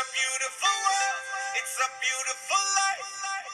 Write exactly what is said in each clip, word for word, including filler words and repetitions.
beautiful world. It's a beautiful life.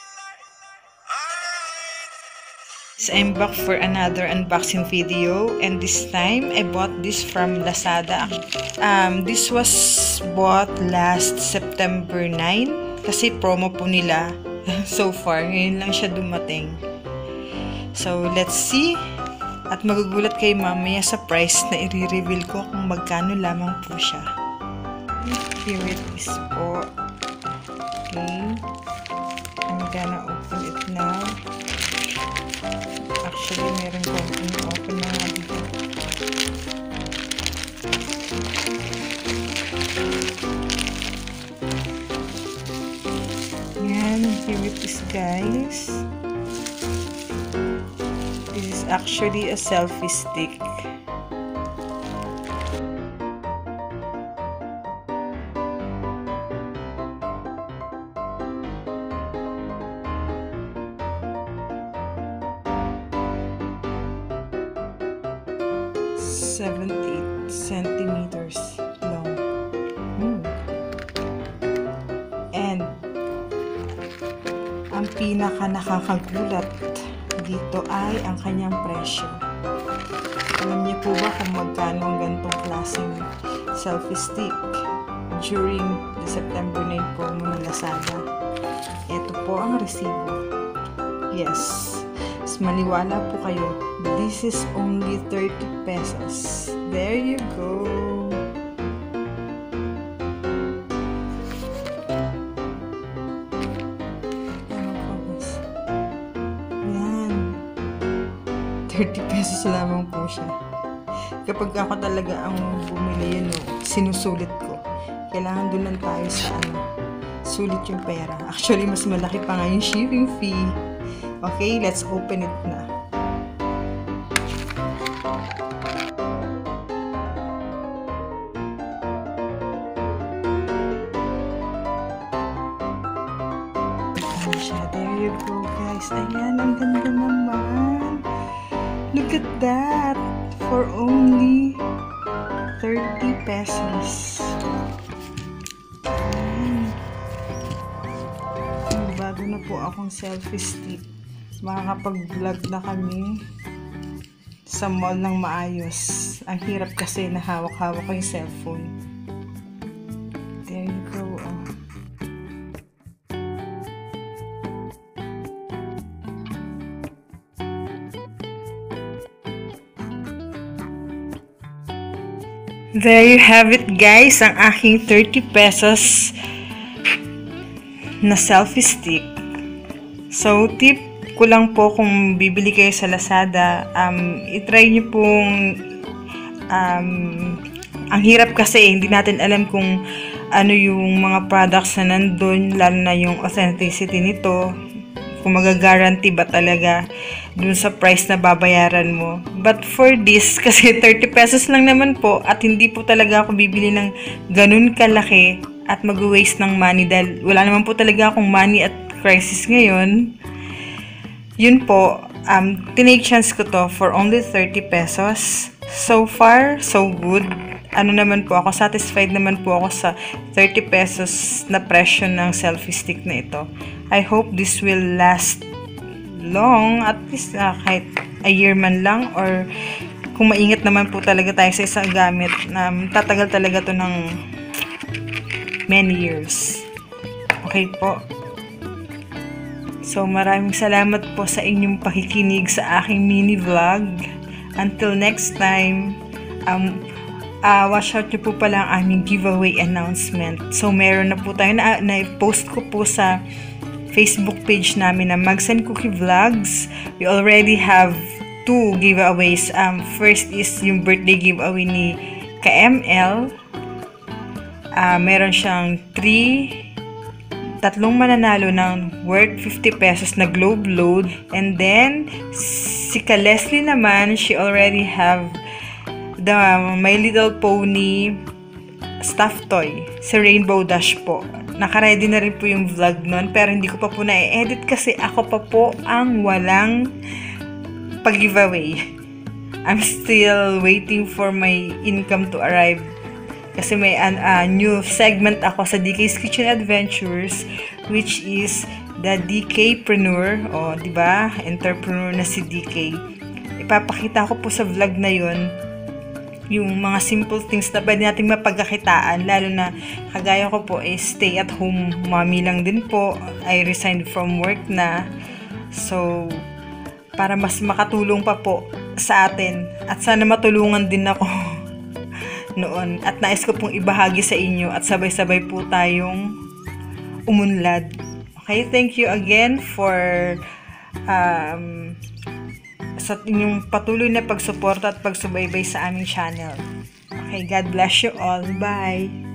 I'm back for another unboxing video, and this time I bought this from Lazada. Um, this was bought last September ninth kasi promo po nila. So far, ngayon lang siya dumating. So let's see, at magugulat kayo mamaya sa price na i-reveal ko kung magkano lamang po siya. Here it is po. Okay, I'm gonna open it now. Actually, meron konting open na nga dito. Yan, here it is, guys. This is actually a selfie stick. seventy-eight centimeters long. Hmm. And ang pinaka nakakagulat dito ay ang kanyang presyo. Alam niyo po ba kung magkano ang ganitong klaseng selfie stick during the September ninth promo ng Lazada? Ito po ang resibo. Yes, maniwala po kayo, this is only thirty pesos. There you go. Yan, thirty pesos lamang po siya. Kapag ako talaga ang bumili yun, no, sinusulit ko. Kailangan doon lang tayo sa ano, sulit yung pera. Actually, mas malaki pa nga yung shipping fee. Okay, let's open it na. There you go, guys. Ayan, ang ganda naman. Look at that. For only thirty pesos. Ayan. Bago na po akong selfie stick. Makakapag-vlog na kami sa mall ng maayos. Ang hirap kasi na hawak-hawak ko yung cellphone. There you go. Oh. There you have it, guys, ang aking thirty pesos na selfie stick. So, tip ko lang po kung bibili kayo sa Lazada, um, itry nyo pong um, ang hirap kasi hindi natin alam kung ano yung mga products na nandun, lalo na yung authenticity nito, kung magagaranty ba talaga dun sa price na babayaran mo. But for this, kasi thirty pesos lang naman po, at hindi po talaga ako bibili ng ganun kalaki at mag-waste ng money dahil wala naman po talaga akong money at crisis ngayon. Yun po, um, tinake chance ko to for only thirty pesos. So far, so good. Ano naman po ako, satisfied naman po ako sa thirty pesos na presyo ng selfie stick na ito. I hope this will last long, at least uh, kahit a year man lang, or kung maingat naman po talaga tayo sa isang gamit, um, tatagal talaga to ng many years. Okay po. So, maraming salamat po sa inyong pakikinig sa aking mini vlog. Until next time, um, uh, watch out nyo po pala ang aming giveaway announcement. So, meron na po tayo na, na-post ko po sa Facebook page namin na Magsan Cookie Vlogs. We already have two giveaways. Um, first is yung birthday giveaway ni K M L. Uh, meron siyang three tatlong mananalo ng worth fifty pesos na globe load. And then, si Ka Leslie naman, she already have the My Little Pony stuffed toy, sa Rainbow Dash po. Nakaready na rin po yung vlog nun, pero hindi ko pa po na-edit kasi ako pa po ang walang pag-giveaway. I'm still waiting for my income to arrive Kasi may an uh, new segment ako sa D K's Kitchen Adventures, which is the D K-preneur, o di ba? Entrepreneur na si D K. Ipapakita ko po sa vlog na yon yung mga simple things na pwede nating mapagkakitaan, lalo na kagaya ko po is stay at home mommy lang din po. I resigned from work na. So, para mas makatulong pa po sa atin at sana matulungan din ako noon, at nais ko pong ibahagi sa inyo at sabay-sabay po tayong umunlad. Okay, thank you again for um, sa inyong patuloy na pagsuporta at pagsubaybay sa aming channel. Okay, God bless you all. Bye!